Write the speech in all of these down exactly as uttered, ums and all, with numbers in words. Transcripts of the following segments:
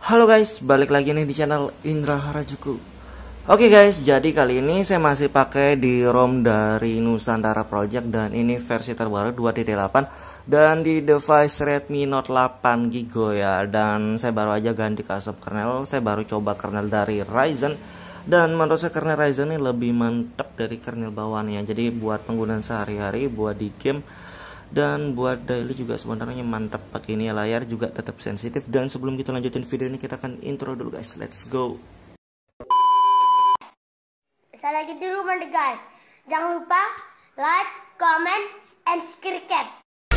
Halo guys, balik lagi nih di channel Indra Harajuku. Oke guys, jadi kali ini saya masih pakai di ROM dari Nusantara Project dan ini versi terbaru dua titik delapan dan di device Redmi Note delapan Giga ya. Dan saya baru aja ganti custom kernel, saya baru coba kernel dari Ryzen dan menurut saya kernel Ryzen ini lebih mantap dari kernel bawaannya. Jadi buat penggunaan sehari-hari, buat di game dan buat daily juga sebenarnya mantap. Pakai ini layar juga tetap sensitif. Dan sebelum kita lanjutin video ini, kita akan intro dulu guys. Let's go. Saya lagi di rumah nih guys. Jangan lupa like, comment, and subscribe.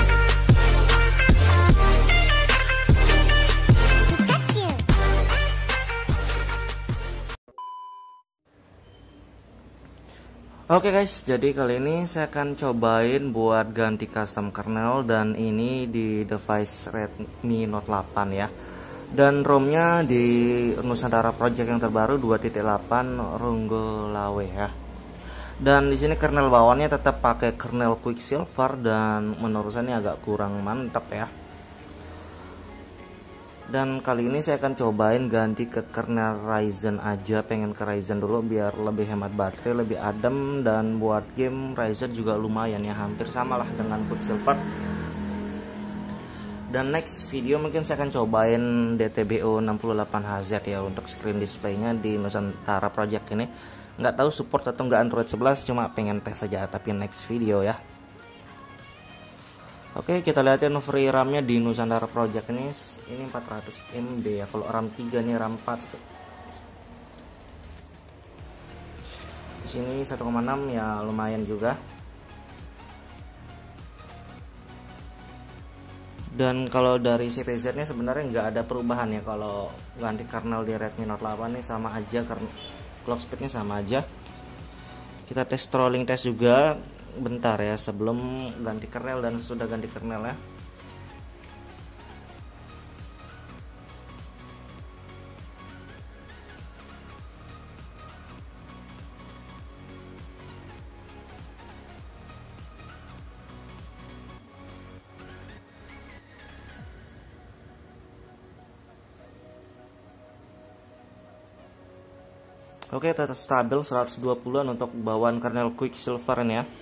Oke guys, jadi kali ini saya akan cobain buat ganti custom kernel dan ini di device Redmi Note delapan ya. Dan ROM-nya di Nusantara Project yang terbaru dua titik delapan Runggolawe ya. Dan di sini kernel bawaannya tetap pakai kernel Quicksilver dan menurut saya ini agak kurang mantap ya. Dan kali ini saya akan cobain ganti ke kernel Ryzen aja, pengen ke Ryzen dulu biar lebih hemat baterai, lebih adem, dan buat game Ryzen juga lumayan ya, hampir sama lah dengan Quicksilver. Dan next video mungkin saya akan cobain D T B O enam delapan H Z ya untuk screen displaynya di Nusantara Project ini. Nggak tahu support atau nggak Android sebelas, cuma pengen tes saja, tapi next video ya. Oke, kita lihatin free RAM-nya di Nusantara Project ini. Ini empat ratus M B ya. Kalau RAM tiga nih RAM empat. Di sini satu koma enam ya, lumayan juga. Dan kalau dari C P U-nya sebenarnya nggak ada perubahan ya. Kalau ganti kernel di Redmi Note delapan nih sama aja, karena clock speed-nya sama aja. Kita tes trolling test juga bentar ya, sebelum ganti kernel dan sudah ganti kernel ya. Oke, tetap stabil seratus dua puluhan untuk bawaan kernel Quicksilver ini ya.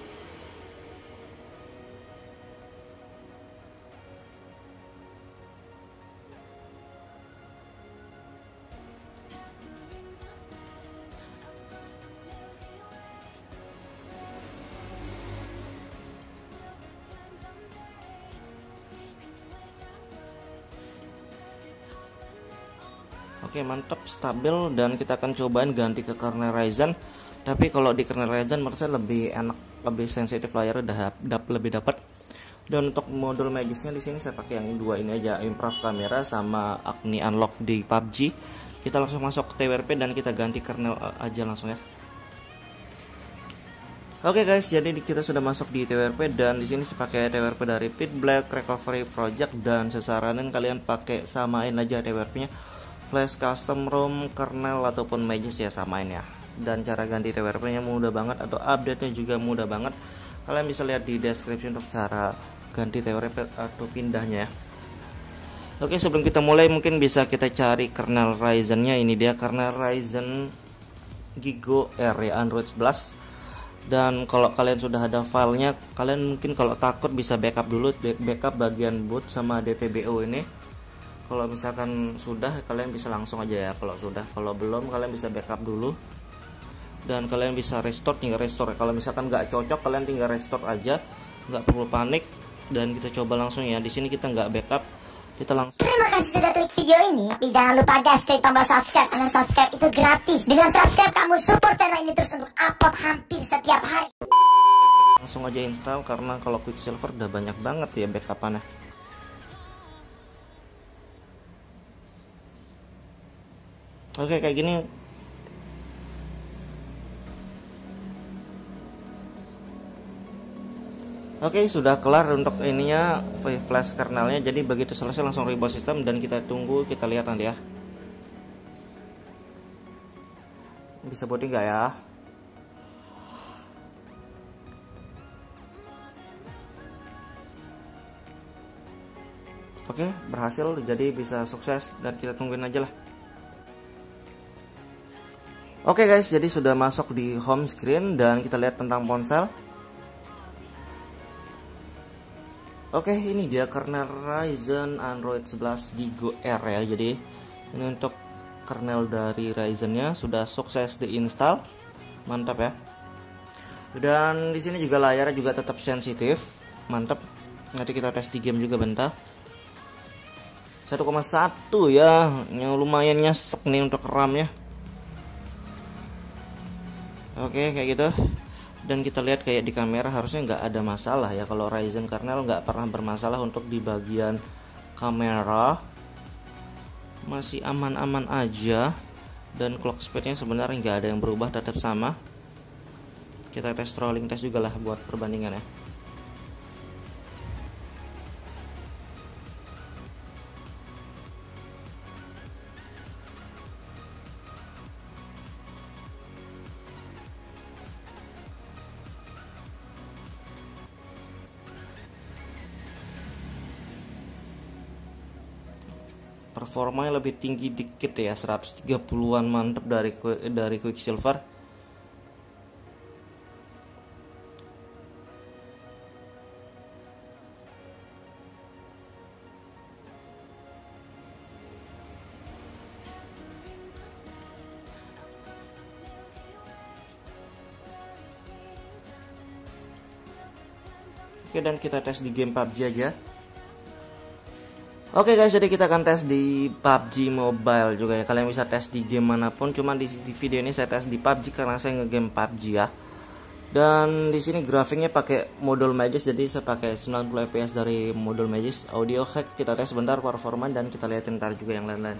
Oke, mantap, stabil, dan kita akan cobain ganti ke kernel Ryzen. Tapi kalau di kernel Ryzen menurut saya lebih enak, lebih sensitif layarnya, udah dap, lebih dapat. Dan untuk modul magisnya di sini saya pakai yang dua ini aja, improve kamera sama Agni unlock di P U B G. Kita langsung masuk ke T W R P dan kita ganti kernel aja langsung ya. Oke guys, jadi kita sudah masuk di T W R P dan di sini saya pakai T W R P dari Pitblack Recovery Project, dan saya saranin kalian pakai samain aja T W R P-nya. Flash custom ROM, kernel ataupun magis ya samain ya. Dan cara ganti T W R P-nya mudah banget, atau update-nya juga mudah banget. Kalian bisa lihat di deskripsi untuk cara ganti T W R P atau pindahnya ya. Oke, sebelum kita mulai mungkin bisa kita cari kernel Ryzen-nya. Ini dia kernel Ryzen Giga R ya, Android sebelas. Dan kalau kalian sudah ada filenya, kalian mungkin kalau takut bisa backup dulu, backup bagian boot sama D T B O ini. Kalau misalkan sudah, kalian bisa langsung aja ya. Kalau sudah, kalau belum, kalian bisa backup dulu dan kalian bisa restore, tinggal restore. Kalau misalkan nggak cocok, kalian tinggal restore aja, nggak perlu panik. Dan kita coba langsung ya. Di sini kita nggak backup, kita langsung. Terima kasih sudah klik video ini. Jangan lupa guys, klik tombol subscribe, karena subscribe itu gratis. Dengan subscribe kamu support channel ini terus untuk upload hampir setiap hari. Langsung aja install, karena kalau Quicksilver udah banyak banget ya backupannya. Oke, kayak gini. Oke, sudah kelar untuk ininya, flash kernelnya. Jadi begitu selesai langsung reboot sistem dan kita tunggu, kita lihat nanti ya. Bisa booting nggak ya? Oke, berhasil, jadi bisa sukses dan kita tungguin aja lah. Oke guys, jadi sudah masuk di home screen dan kita lihat tentang ponsel. Oke, ini dia kernel Ryzen Android sebelas Giga R ya. Jadi ini untuk kernel dari Ryzen-nya sudah sukses diinstal. Mantap ya. Dan di sini juga layarnya juga tetap sensitif. Mantap. Nanti kita tes di game juga bentar. satu koma satu ya, yang lumayan nyesek nih untuk RAM-nya. Oke, kayak gitu. Dan kita lihat kayak di kamera harusnya nggak ada masalah ya. Kalau Ryzen kernel nggak pernah bermasalah untuk di bagian kamera, masih aman-aman aja. Dan clock speednya sebenarnya nggak ada yang berubah, tetap sama. Kita tes trolling test juga lah buat perbandingan ya. Performanya lebih tinggi dikit ya, seratus tiga puluhan, mantep dari dari Quicksilver. Oke, dan kita tes di game P U B G aja. Oke guys, jadi kita akan tes di P U B G Mobile juga ya. Kalian bisa tes di game manapun, cuman di, di video ini saya tes di P U B G karena saya ngegame P U B G ya. Dan di sini grafiknya pakai modul Magis, jadi saya pakai sembilan puluh F P S dari modul Magis. Audio hack kita tes sebentar performa dan kita lihatin ntar juga yang lain-lain.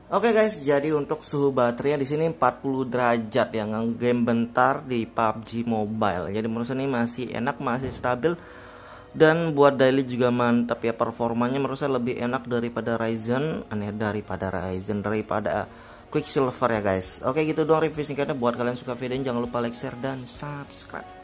Oke guys, jadi untuk suhu baterainya di sini empat puluh derajat ya, game bentar di P U B G Mobile. Jadi menurut saya ini masih enak, masih stabil, dan buat daily juga mantap ya. Performanya menurut saya lebih enak daripada Ryzen, aneh daripada Ryzen daripada Quicksilver ya guys. Oke gitu doang review singkatnya. Buat kalian suka video ini jangan lupa like, share, dan subscribe.